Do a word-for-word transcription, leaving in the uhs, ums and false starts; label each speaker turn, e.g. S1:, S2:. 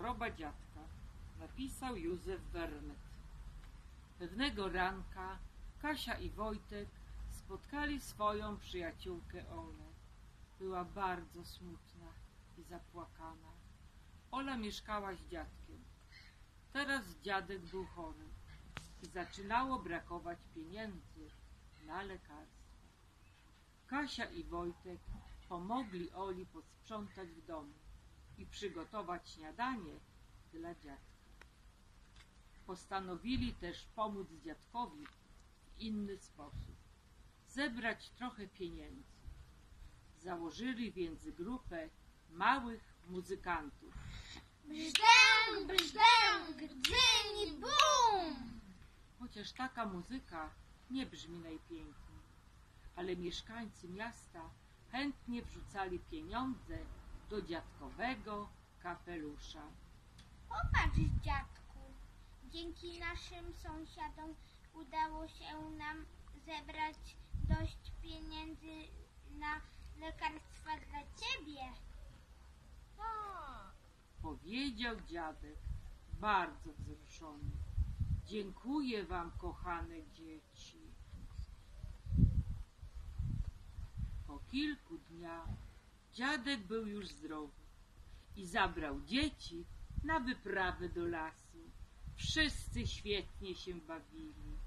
S1: Choroba dziadka. Napisał Józef Wernet. Pewnego ranka Kasia i Wojtek spotkali swoją przyjaciółkę Olę. Była bardzo smutna i zapłakana. Ola mieszkała z dziadkiem. Teraz dziadek był chory i zaczynało brakować pieniędzy na lekarstwa. Kasia i Wojtek pomogli Oli posprzątać w domu i przygotować śniadanie dla dziadka. Postanowili też pomóc dziadkowi w inny sposób. Zebrać trochę pieniędzy. Założyli więc grupę małych muzykantów.
S2: Brzdęk, brzdęk, dzyń, bum!
S1: Chociaż taka muzyka nie brzmi najpiękniej, ale mieszkańcy miasta chętnie wrzucali pieniądze do dziadkowego kapelusza.
S2: Popatrz, dziadku, dzięki naszym sąsiadom udało się nam zebrać dość pieniędzy na lekarstwa dla ciebie.
S3: Tak.
S1: Powiedział dziadek, bardzo wzruszony. Dziękuję wam, kochane dzieci. Po kilku dniach dziadek był już zdrowy i zabrał dzieci na wyprawę do lasu. Wszyscy świetnie się bawili.